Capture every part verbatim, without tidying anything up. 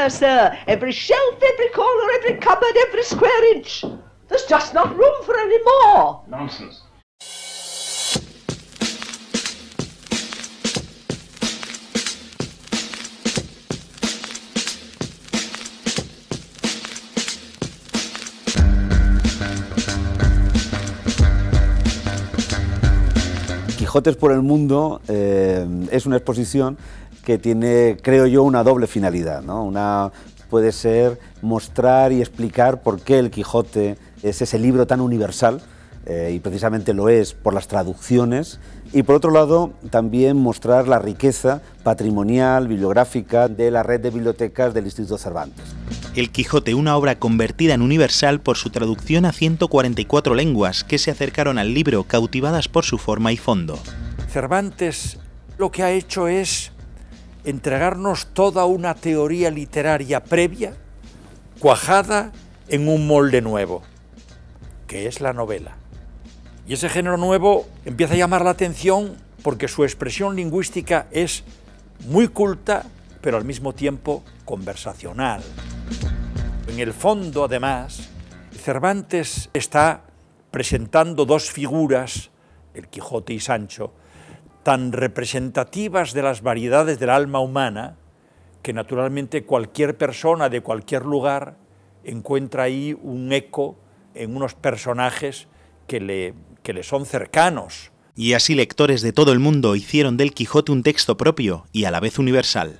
everywhere, sir. Every shelf, every corner, every cupboard, every square inch. There's just not room for any more. Nonsense. Quijotes por el Mundo eh, es una exposición que tiene, creo yo, una doble finalidad, ¿no? Una puede ser mostrar y explicar por qué el Quijote es ese libro tan universal, eh, y precisamente lo es por las traducciones, y por otro lado también mostrar la riqueza patrimonial, bibliográfica de la red de bibliotecas del Instituto Cervantes. El Quijote, una obra convertida en universal por su traducción a ciento cuarenta y cuatro lenguas que se acercaron al libro cautivadas por su forma y fondo. Cervantes lo que ha hecho es entregarnos toda una teoría literaria previa, cuajada en un molde nuevo, que es la novela. Y ese género nuevo empieza a llamar la atención porque su expresión lingüística es muy culta, pero al mismo tiempo conversacional. En el fondo, además, Cervantes está presentando dos figuras, el Quijote y Sancho, tan representativas de las variedades del alma humana, que naturalmente cualquier persona de cualquier lugar encuentra ahí un eco en unos personajes que le, que le son cercanos. Y así lectores de todo el mundo hicieron del Quijote un texto propio y a la vez universal.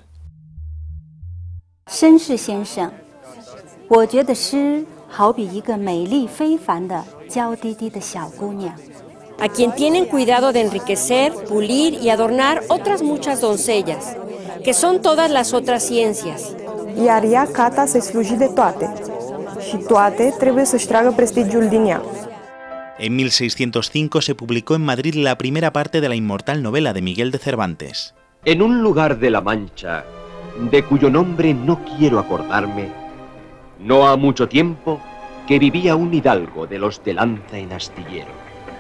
绅士先生，我觉得诗好比一个美丽非凡的娇滴滴的小姑娘。 a quien tienen cuidado de enriquecer, pulir y adornar otras muchas doncellas, que son todas las otras ciencias. Iar ea cata să-i sluji de toate, și toate trebuie să-și tragă prestigiul din ea. En mil seiscientos cinco se publicó en Madrid la primera parte de la inmortal novela de Miguel de Cervantes. En un lugar de la Mancha, de cuyo nombre no quiero acordarme, no ha mucho tiempo que vivía un hidalgo de los de lanza en astillero.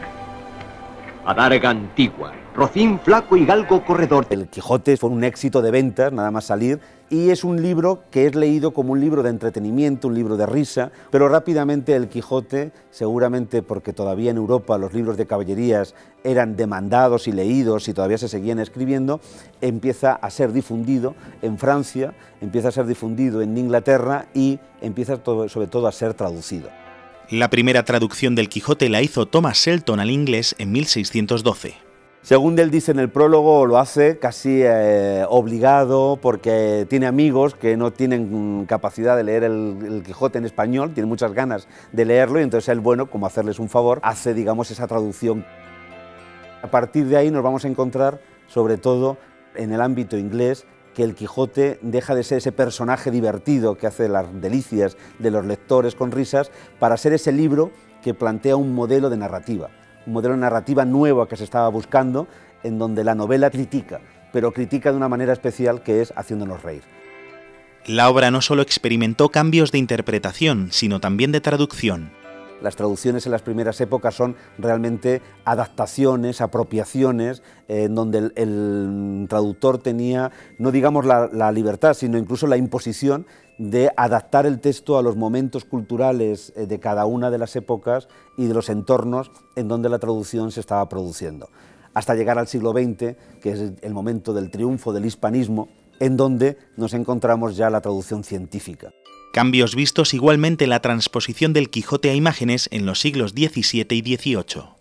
Adarga antigua, rocín flaco y galgo corredor. El Quijote fue un éxito de ventas, nada más salir, y es un libro que es leído como un libro de entretenimiento, un libro de risa, pero rápidamente el Quijote, seguramente porque todavía en Europa los libros de caballerías eran demandados y leídos y todavía se seguían escribiendo, empieza a ser difundido en Francia, empieza a ser difundido en Inglaterra y empieza todo, sobre todo a ser traducido. La primera traducción del Quijote la hizo Thomas Shelton al inglés en mil seiscientos doce. Según él dice en el prólogo, lo hace casi eh, obligado porque tiene amigos que no tienen capacidad de leer el, el Quijote en español, tienen muchas ganas de leerlo y entonces él, bueno, como hacerles un favor, hace, digamos, esa traducción. A partir de ahí nos vamos a encontrar, sobre todo en el ámbito inglés, que el Quijote deja de ser ese personaje divertido que hace las delicias de los lectores con risas para ser ese libro que plantea un modelo de narrativa, un modelo de narrativa nuevo que se estaba buscando, en donde la novela critica, pero critica de una manera especial que es haciéndonos reír. La obra no solo experimentó cambios de interpretación, sino también de traducción. Las traducciones en las primeras épocas son realmente adaptaciones, apropiaciones, eh, en donde el, el traductor tenía, no digamos la, la libertad, sino incluso la imposición de adaptar el texto a los momentos culturales eh, de cada una de las épocas y de los entornos en donde la traducción se estaba produciendo. Hasta llegar al siglo veinte, que es el momento del triunfo del hispanismo, en donde nos encontramos ya la traducción científica. Cambios vistos igualmente en la transposición del Quijote a imágenes en los siglos diecisiete y dieciocho.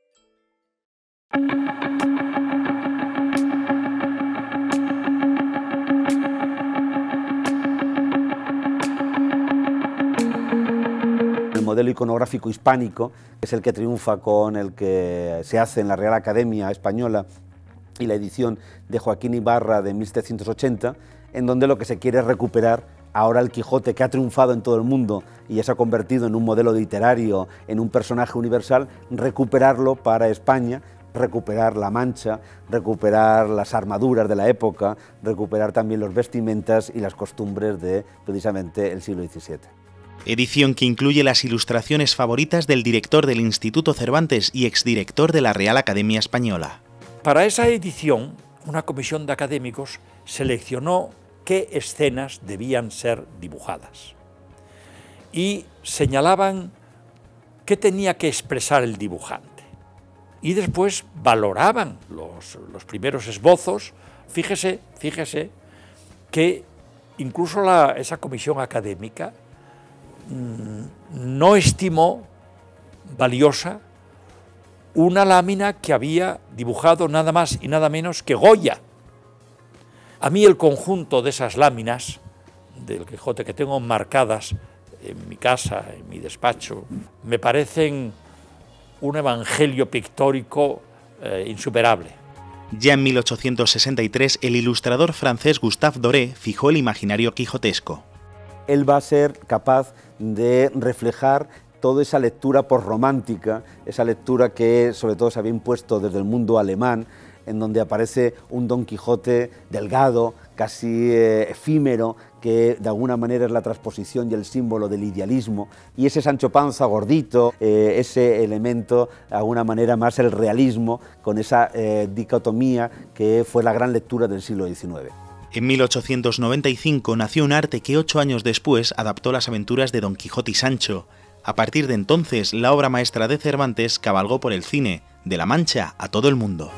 El modelo iconográfico hispánico es el que triunfa con el que se hace en la Real Academia Española y la edición de Joaquín Ibarra de mil setecientos ochenta, en donde lo que se quiere es recuperar ahora el Quijote, que ha triunfado en todo el mundo y ya se ha convertido en un modelo literario, en un personaje universal, recuperarlo para España, recuperar la Mancha, recuperar las armaduras de la época, recuperar también los vestimentas y las costumbres de precisamente el siglo diecisiete. Edición que incluye las ilustraciones favoritas del director del Instituto Cervantes y exdirector de la Real Academia Española. Para esa edición, una comisión de académicos seleccionó qué escenas debían ser dibujadas. Y señalaban qué tenía que expresar el dibujante. Y después valoraban los, los primeros esbozos. Fíjese, fíjese que incluso la, esa comisión académica mmm, no estimó valiosa una lámina que había dibujado nada más y nada menos que Goya. A mí el conjunto de esas láminas del Quijote que tengo marcadas en mi casa, en mi despacho, me parecen un evangelio pictórico eh, insuperable. Ya en mil ochocientos sesenta y tres, el ilustrador francés Gustave Doré fijó el imaginario quijotesco. Él va a ser capaz de reflejar toda esa lectura posromántica, esa lectura que sobre todo se había impuesto desde el mundo alemán, en donde aparece un Don Quijote delgado, casi eh, efímero, que de alguna manera es la transposición y el símbolo del idealismo, y ese Sancho Panza gordito, eh, ese elemento, de alguna manera más el realismo, con esa eh, dicotomía que fue la gran lectura del siglo diecinueve. En mil ochocientos noventa y cinco nació un arte que ocho años después adaptó las aventuras de Don Quijote y Sancho. A partir de entonces, la obra maestra de Cervantes cabalgó por el cine, de La Mancha a todo el mundo.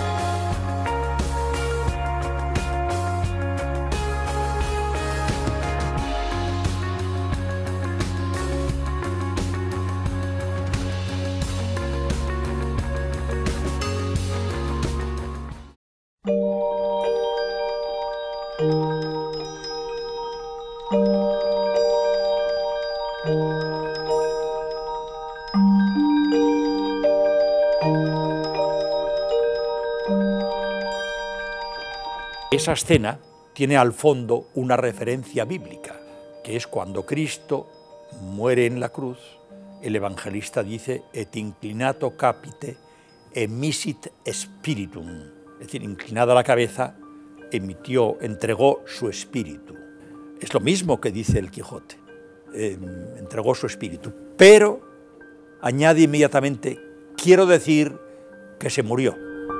Esa escena tiene al fondo una referencia bíblica, que es cuando Cristo muere en la cruz, el evangelista dice et inclinato capite emisit spiritum, es decir, inclinada la cabeza, emitió, entregó su espíritu. Es lo mismo que dice el Quijote, eh, entregó su espíritu, pero añade inmediatamente, quiero decir que se murió.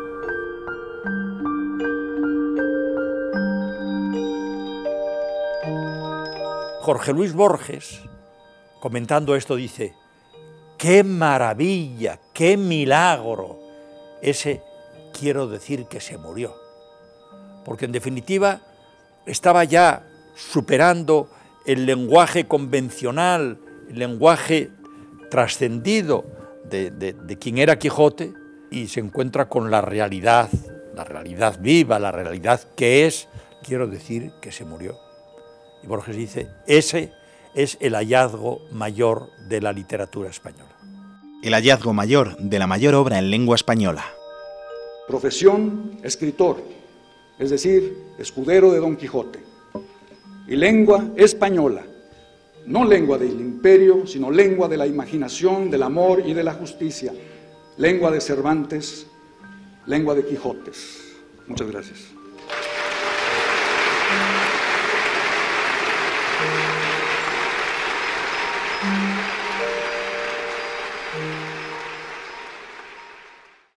Jorge Luis Borges, comentando esto, dice, ¡qué maravilla, qué milagro! Ese quiero decir que se murió. Porque en definitiva estaba ya superando el lenguaje convencional, el lenguaje trascendido de, de, de quien era Quijote, y se encuentra con la realidad, la realidad viva, la realidad que es, quiero decir que se murió. Y Borges dice, ese es el hallazgo mayor de la literatura española. El hallazgo mayor de la mayor obra en lengua española. Profesión, escritor, es decir, escudero de Don Quijote. Y lengua española, no lengua del imperio, sino lengua de la imaginación, del amor y de la justicia. Lengua de Cervantes, lengua de Quijotes. Muchas gracias.